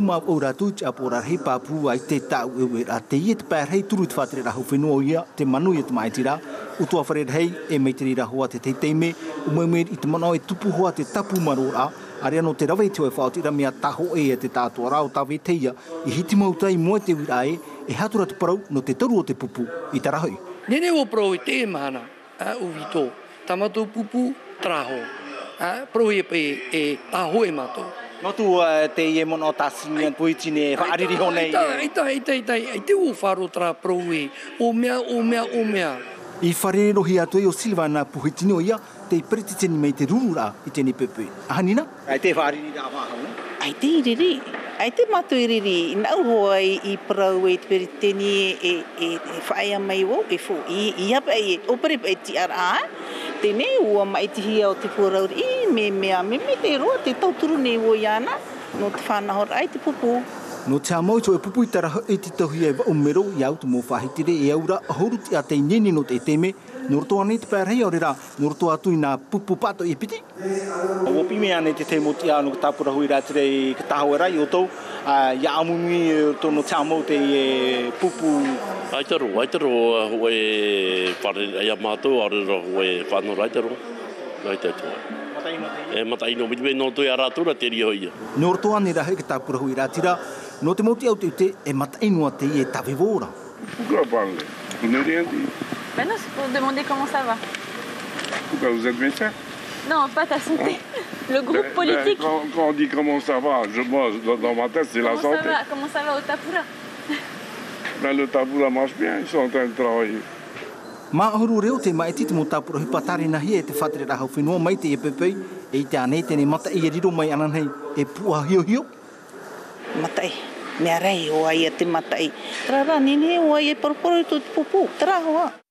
ma ora tu apora he papu ai te tau e a te iet per hei turu te whatre rahu whenua ia te manu i te maitira utua whared hei e meitiri rahua te teime umemir i te mana e tupu hoa te tapu marora are ano te rawe te oe whaotira mea taho e te tātua rao tawe teia i hiti mautai moe te wirae e hatura te parau no te taru o te pupu i tarahoi. Nene o pro i te mana uvito tamato pupu traho pro e pe e taho e mato. No tu te ie mono tasini puitine whaariri honei. Ai te o wharo tra pro e o mea. I whare rohi atu e o Silvana puhitini o ia te periti teni mei te rurura i teni pepe. Ahanina? Ai te whaariri rā wahau? Ai te iriri. Ai te matu iriri. Nau hoa i parau e te periteni e whaia mai wau e fu. I hapa e opere pa e ti ara. Tene ua mai te hia o te pūrauri. I me te roa te tauturu nei o iana. No te whanahor ai te pupu. No te amau to e pupu i taraha e te tahui e umero i au te mō whahitire e aura ahuru te a te nini no te teme. No roto ane te pērhei o rera, no roto atu i nā pupu pato i piti. O pime ane te te moti anu ka tāpura hui rā tere i ka taho e rai o tau. Ia amungi to no te amau te pupu. Aitaro hoi whare ai mātou, arera hoi whanora aitaro. Mataino, miwe no toi a rātura te ria hoia. No roto ane rahe ka tāpura hui rā tira, no te moti au te ute e mataino te i e tawe vōra. Pourquoi parler? Vous n'avez rien dit. Ben non, c'est pour demander comment ça va. Pourquoi vous êtes médecin? Non, pas ta santé. Le groupe politique. Quand on dit comment ça va, moi, dans ma tête, c'est la santé. Comment ça va au Tapura? Ben, le Tapura marche bien, ils sont en train de travailler. Mā ahuru reo te maiti te mo Tapura hui patari nahi e te whatre rahau whenua mai te e pepei e te ane tene mata i e riro mai ananhei e pua hio. Matai. Mea rei o ai e te matai. Trara nini o ai e porporo i tu pupu. Tra hoa.